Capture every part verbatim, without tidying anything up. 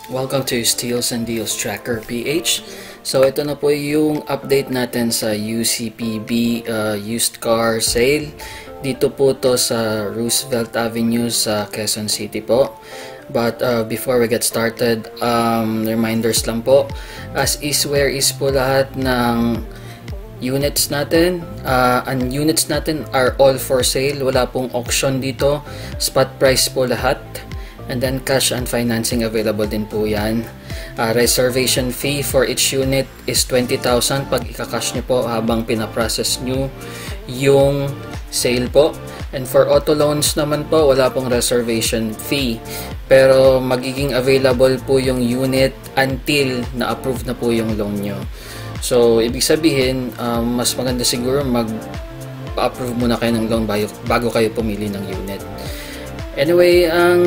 Welcome to Steals and Deals Tracker P H. So ito na po yung update natin sa U C P B uh, used car sale. Dito po to sa Roosevelt Avenue sa Quezon City po. But uh, before we get started, um, reminders lang po. As is, where is po lahat ng units natin. Uh, ang units natin are all for sale. Wala pong auction dito. Spot price po lahat. And then cash and financing available din po yan. Uh, reservation fee for each unit is twenty thousand pag ika-cash nyo po habang pinaprocess nyo yung sale po. And for auto loans naman po, wala pong reservation fee. Pero magiging available po yung unit until na-approve na po yung loan nyo. So, ibig sabihin, um, mas maganda siguro mag-approve muna kayo ng loan bago, bago kayo pumili ng unit. Anyway, ang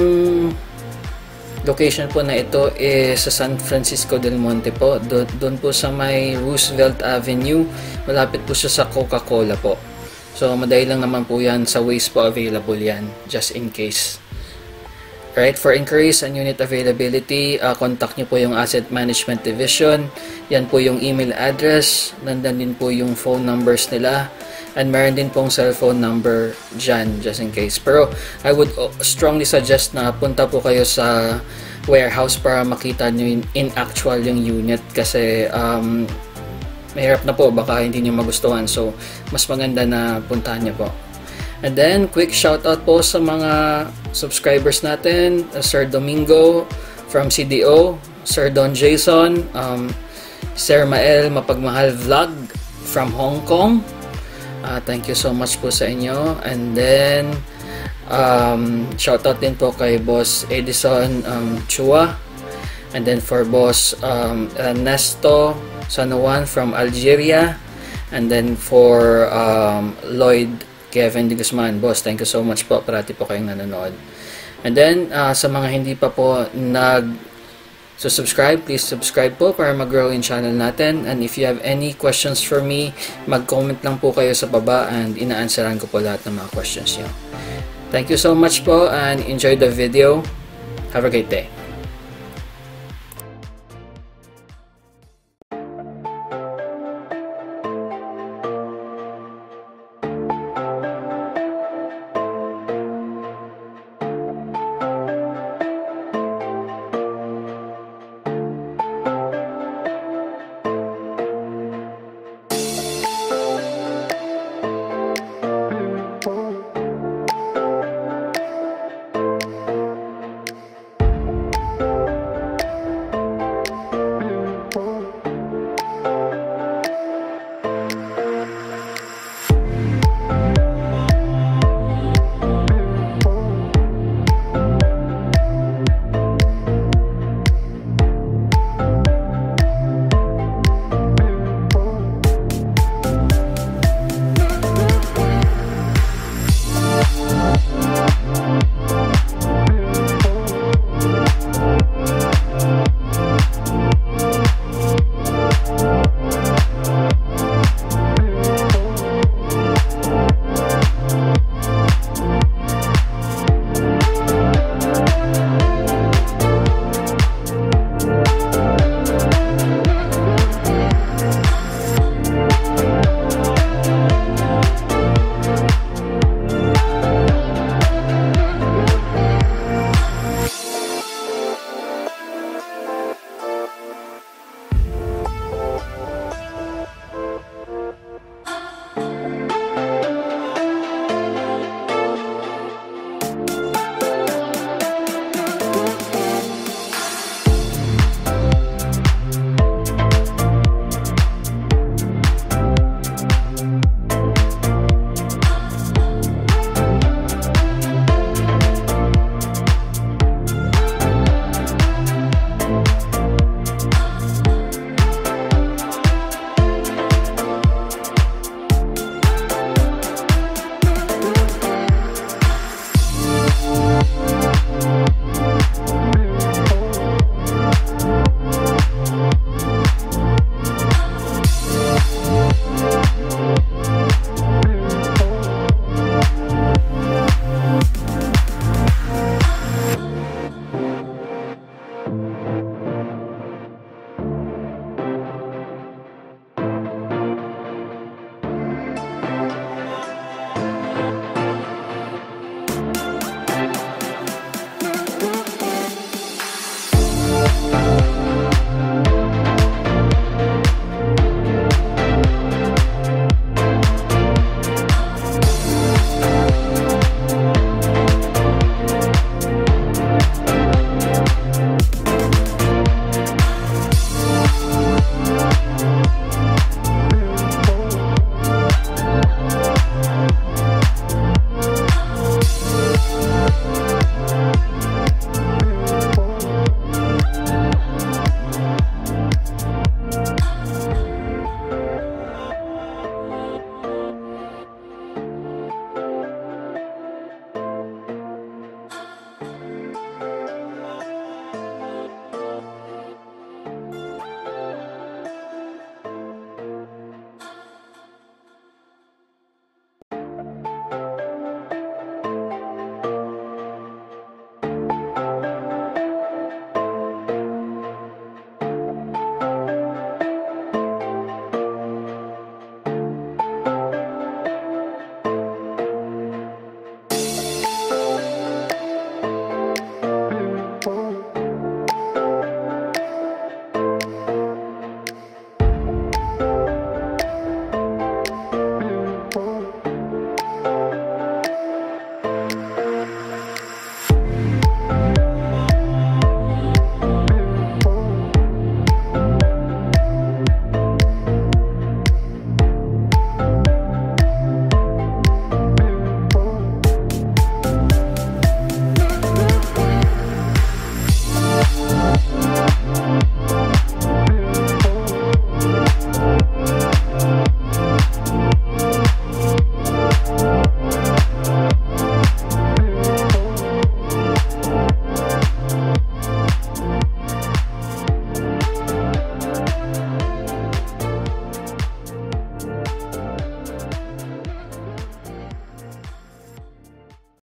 location po na ito is sa San Francisco del Monte po. Do doon po sa may Roosevelt Avenue. Malapit po siya sa Coca-Cola po. So, madali lang naman po yan. Sa Waze po available yan, just in case. Right, for inquiries and unit availability, uh, contact nyo po yung Asset Management Division. Yan po yung email address. Nandan din po yung phone numbers nila. And meron din pong cellphone number dyan, just in case. Pero I would strongly suggest na punta po kayo sa warehouse para makita nyo in, in actual yung unit. Kasi um, mahirap na po, baka hindi nyo magustuhan. So, mas maganda na puntahan nyo po. And then, quick shoutout po sa mga subscribers natin. Uh, Sir Domingo from C D O, Sir Don Jason, um, Sir Mael Mapagmahal Vlog from Hong Kong. Uh, thank you so much po sa inyo. And then, um, shoutout din po kay Boss Edison um, Chua. And then for Boss um, Ernesto Sanoan from Algeria. And then for um, Lloyd Kevin de Guzman. Boss, thank you so much po. Parati po kayong nanonood. And then, uh, sa mga hindi pa po nag So subscribe, please subscribe po para mag-grow yung channel natin. And if you have any questions for me, mag-comment lang po kayo sa baba and ina-answeran ko po lahat ng mga questions nyo. Thank you so much po and enjoy the video. Have a great day.